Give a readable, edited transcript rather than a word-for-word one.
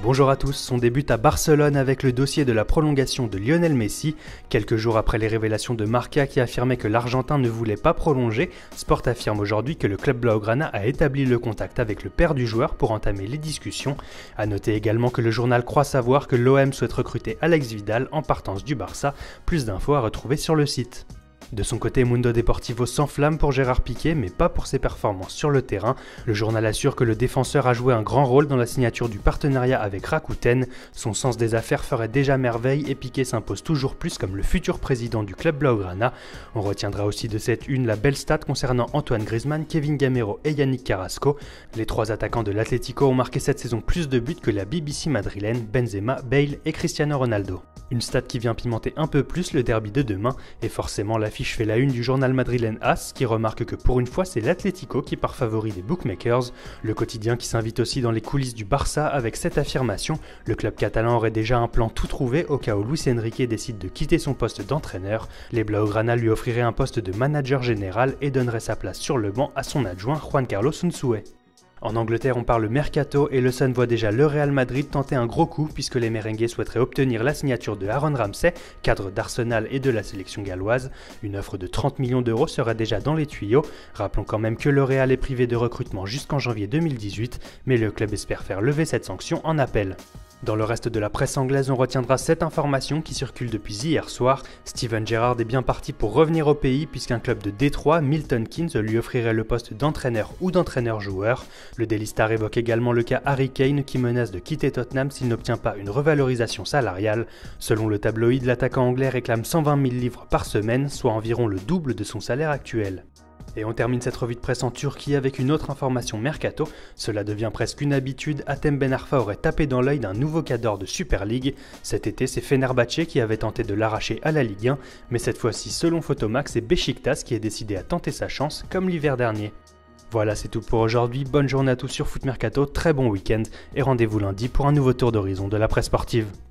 Bonjour à tous, on débute à Barcelone avec le dossier de la prolongation de Lionel Messi. Quelques jours après les révélations de Marca qui affirmait que l'Argentin ne voulait pas prolonger, Sport affirme aujourd'hui que le club blaugrana a établi le contact avec le père du joueur pour entamer les discussions. A noter également que le journal croit savoir que l'OM souhaite recruter Alex Vidal en partance du Barça. Plus d'infos à retrouver sur le site. De son côté, Mundo Deportivo s'enflamme pour Gérard Piqué, mais pas pour ses performances sur le terrain. Le journal assure que le défenseur a joué un grand rôle dans la signature du partenariat avec Rakuten. Son sens des affaires ferait déjà merveille et Piqué s'impose toujours plus comme le futur président du club blaugrana. On retiendra aussi de cette une la belle stat concernant Antoine Griezmann, Kevin Gamero et Yannick Carrasco. Les trois attaquants de l'Atlético ont marqué cette saison plus de buts que la BBC madrilène, Benzema, Bale et Cristiano Ronaldo. Une stat qui vient pimenter un peu plus le derby de demain, et forcément l'affiche fait la une du journal madrilène AS qui remarque que pour une fois c'est l'Atlético qui part favori des bookmakers. Le quotidien qui s'invite aussi dans les coulisses du Barça avec cette affirmation, le club catalan aurait déjà un plan tout trouvé au cas où Luis Enrique décide de quitter son poste d'entraîneur. Les Blaugrana lui offriraient un poste de manager général et donneraient sa place sur le banc à son adjoint Juan Carlos Unzué. En Angleterre, on parle mercato et le Sun voit déjà le Real Madrid tenter un gros coup puisque les merengues souhaiteraient obtenir la signature de Aaron Ramsey, cadre d'Arsenal et de la sélection galloise. Une offre de 30 millions d'euros serait déjà dans les tuyaux. Rappelons quand même que le Real est privé de recrutement jusqu'en janvier 2018, mais le club espère faire lever cette sanction en appel. Dans le reste de la presse anglaise, on retiendra cette information qui circule depuis hier soir. Steven Gerrard est bien parti pour revenir au pays puisqu'un club de Détroit, Milton Keynes, lui offrirait le poste d'entraîneur ou d'entraîneur-joueur. Le Daily Star évoque également le cas Harry Kane qui menace de quitter Tottenham s'il n'obtient pas une revalorisation salariale. Selon le tabloïd, l'attaquant anglais réclame 120 000 livres par semaine, soit environ le double de son salaire actuel. Et on termine cette revue de presse en Turquie avec une autre information mercato. Cela devient presque une habitude, Hatem Ben Arfa aurait tapé dans l'œil d'un nouveau cadre de Super League. Cet été, c'est Fenerbahçe qui avait tenté de l'arracher à la Ligue 1, mais cette fois-ci, selon Photomax, c'est Beşiktaş qui est décidé à tenter sa chance, comme l'hiver dernier. Voilà, c'est tout pour aujourd'hui, bonne journée à tous sur Foot Mercato, très bon week-end, et rendez-vous lundi pour un nouveau tour d'horizon de la presse sportive.